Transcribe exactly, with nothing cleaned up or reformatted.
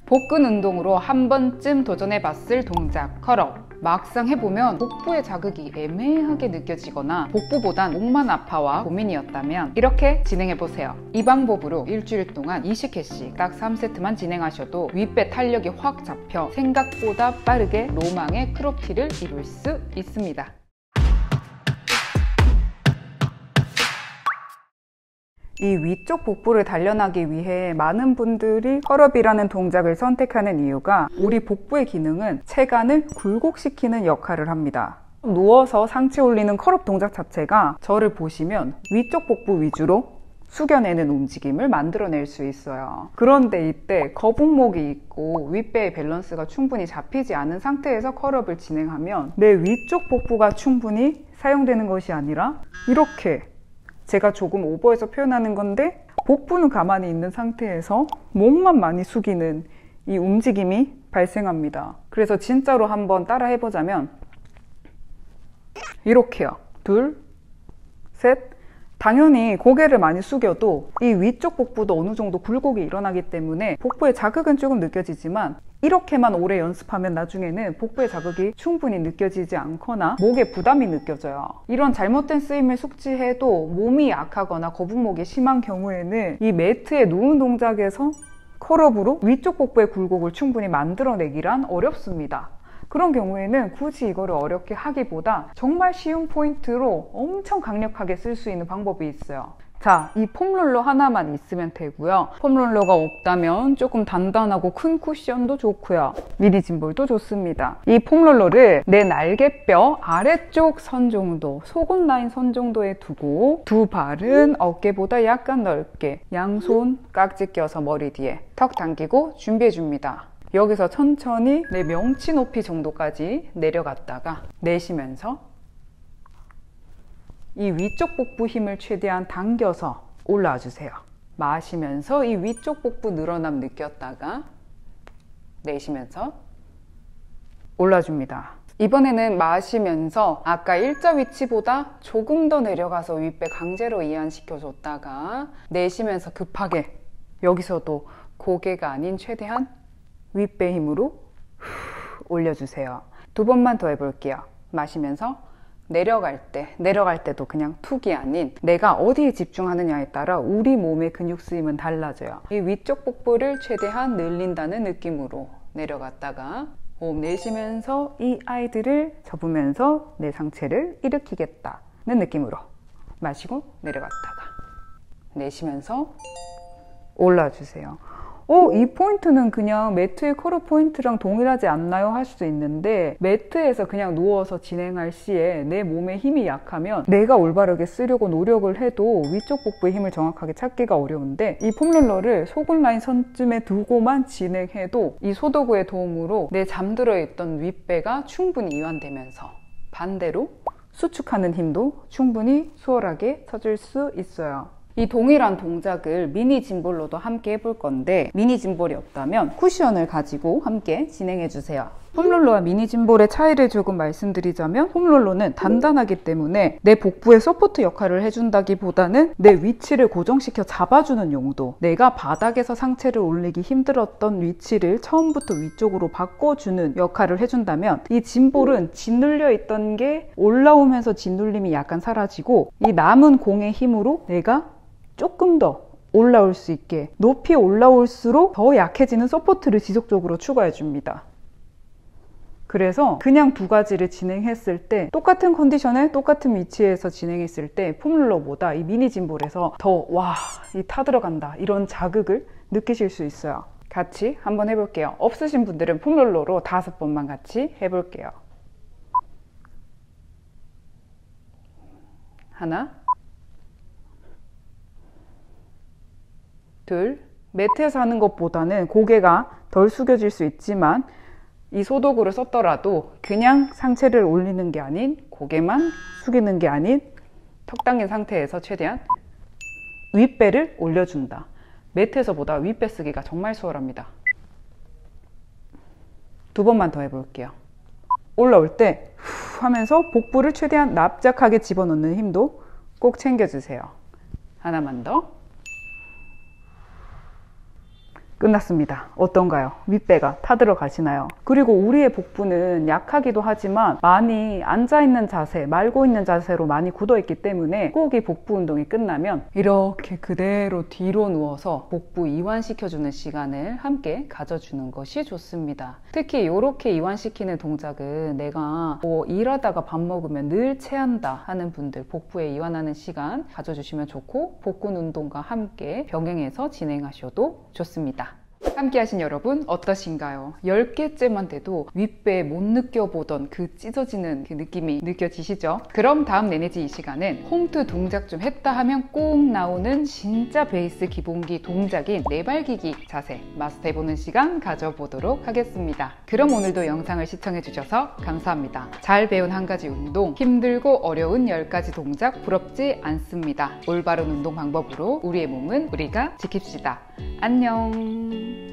복근 운동으로 한 번쯤 도전해봤을 동작, 컬업. 막상 해보면 복부의 자극이 애매하게 느껴지거나 복부보단 목만 아파와 고민이었다면 이렇게 진행해보세요. 이 방법으로 일주일 동안 이십 회씩 딱 삼 세트만 진행하셔도 윗배 탄력이 확 잡혀 생각보다 빠르게 로망의 크롭티를 이룰 수 있습니다. 이 위쪽 복부를 단련하기 위해 많은 분들이 컬업이라는 동작을 선택하는 이유가 우리 복부의 기능은 체간을 굴곡시키는 역할을 합니다. 누워서 상체 올리는 컬업 동작 자체가 저를 보시면 위쪽 복부 위주로 숙여내는 움직임을 만들어낼 수 있어요. 그런데 이때 거북목이 있고 윗배의 밸런스가 충분히 잡히지 않은 상태에서 컬업을 진행하면 내 위쪽 복부가 충분히 사용되는 것이 아니라 이렇게 제가 조금 오버해서 표현하는 건데 복부는 가만히 있는 상태에서 목만 많이 숙이는 이 움직임이 발생합니다. 그래서 진짜로 한번 따라 해보자면 이렇게요. 둘, 셋. 당연히 고개를 많이 숙여도 이 위쪽 복부도 어느 정도 굴곡이 일어나기 때문에 복부에 자극은 조금 느껴지지만 이렇게만 오래 연습하면 나중에는 복부의 자극이 충분히 느껴지지 않거나 목에 부담이 느껴져요. 이런 잘못된 쓰임을 숙지해도 몸이 약하거나 거북목이 심한 경우에는 이 매트에 누운 동작에서 컬업으로 위쪽 복부의 굴곡을 충분히 만들어내기란 어렵습니다. 그런 경우에는 굳이 이거를 어렵게 하기보다 정말 쉬운 포인트로 엄청 강력하게 쓸 수 있는 방법이 있어요. 자, 이 폼롤러 하나만 있으면 되고요. 폼롤러가 없다면 조금 단단하고 큰 쿠션도 좋고요. 미니 짐볼도 좋습니다. 이 폼롤러를 내 날개뼈 아래쪽 선 정도, 속옷 라인 선 정도에 두고 두 발은 어깨보다 약간 넓게 양손 깍지 껴서 머리 뒤에 턱 당기고 준비해 줍니다. 여기서 천천히 내 명치 높이 정도까지 내려갔다가 내쉬면서 이 위쪽 복부 힘을 최대한 당겨서 올라와 주세요. 마시면서 이 위쪽 복부 늘어남 느꼈다가 내쉬면서 올라줍니다. 이번에는 마시면서 아까 일자 위치보다 조금 더 내려가서 윗배 강제로 이완시켜 줬다가 내쉬면서 급하게 여기서도 고개가 아닌 최대한 윗배 힘으로 후 올려주세요. 두 번만 더 해볼게요. 마시면서 내려갈 때, 내려갈 때도 그냥 툭이 아닌 내가 어디에 집중하느냐에 따라 우리 몸의 근육 쓰임은 달라져요. 이 위쪽 복부를 최대한 늘린다는 느낌으로 내려갔다가 호흡 내쉬면서 이 아이들을 접으면서 내 상체를 일으키겠다는 느낌으로 마시고 내려갔다가 내쉬면서 올라주세요. 어, 이 포인트는 그냥 매트의 컬업 포인트랑 동일하지 않나요? 할 수도 있는데 매트에서 그냥 누워서 진행할 시에 내 몸의 힘이 약하면 내가 올바르게 쓰려고 노력을 해도 위쪽 복부의 힘을 정확하게 찾기가 어려운데 이 폼롤러를 속옷 라인 선쯤에 두고만 진행해도 이 소도구의 도움으로 내 잠들어 있던 윗배가 충분히 이완되면서 반대로 수축하는 힘도 충분히 수월하게 찾을 수 있어요. 이 동일한 동작을 미니 짐볼로도 함께 해볼 건데 미니 짐볼이 없다면 쿠션을 가지고 함께 진행해 주세요. 폼롤러와 미니 짐볼의 차이를 조금 말씀드리자면 폼롤러는 단단하기 때문에 내 복부의 서포트 역할을 해준다기보다는 내 위치를 고정시켜 잡아주는 용도, 내가 바닥에서 상체를 올리기 힘들었던 위치를 처음부터 위쪽으로 바꿔주는 역할을 해준다면 이 짐볼은 짓눌려 있던 게 올라오면서 짓눌림이 약간 사라지고 이 남은 공의 힘으로 내가 조금 더 올라올 수 있게 높이 올라올수록 더 약해지는 서포트를 지속적으로 추가해 줍니다. 그래서 그냥 두 가지를 진행했을 때 똑같은 컨디션에 똑같은 위치에서 진행했을 때 폼롤러보다 이 미니 짐볼에서 더 와, 이 타들어간다 이런 자극을 느끼실 수 있어요. 같이 한번 해볼게요. 없으신 분들은 폼롤러로 다섯 번만 같이 해볼게요. 하나, 둘, 매트에서 하는 것보다는 고개가 덜 숙여질 수 있지만 이 소도구를 썼더라도 그냥 상체를 올리는 게 아닌 고개만 숙이는 게 아닌 턱 당긴 상태에서 최대한 윗배를 올려준다. 매트에서보다 윗배 쓰기가 정말 수월합니다. 두 번만 더 해볼게요. 올라올 때 후 하면서 복부를 최대한 납작하게 집어넣는 힘도 꼭 챙겨주세요. 하나만 더. 끝났습니다. 어떤가요? 윗배가 타들어 가시나요? 그리고 우리의 복부는 약하기도 하지만 많이 앉아있는 자세, 말고 있는 자세로 많이 굳어있기 때문에 꼭 이 복부 운동이 끝나면 이렇게 그대로 뒤로 누워서 복부 이완시켜주는 시간을 함께 가져주는 것이 좋습니다. 특히 이렇게 이완시키는 동작은 내가 뭐 일하다가 밥 먹으면 늘 체한다 하는 분들 복부에 이완하는 시간 가져주시면 좋고 복근 운동과 함께 병행해서 진행하셔도 좋습니다. 함께 하신 여러분 어떠신가요? 열 개째만 돼도 윗배에 못 느껴보던 그 찢어지는 그 느낌이 느껴지시죠? 그럼 다음 내내지 이 시간은 홈트 동작 좀 했다 하면 꼭 나오는 진짜 베이스 기본기 동작인 내발기기 자세 마스터해보는 시간 가져보도록 하겠습니다. 그럼 오늘도 영상을 시청해주셔서 감사합니다. 잘 배운 한 가지 운동, 힘들고 어려운 열 가지 동작 부럽지 않습니다. 올바른 운동 방법으로 우리의 몸은 우리가 지킵시다. 안녕.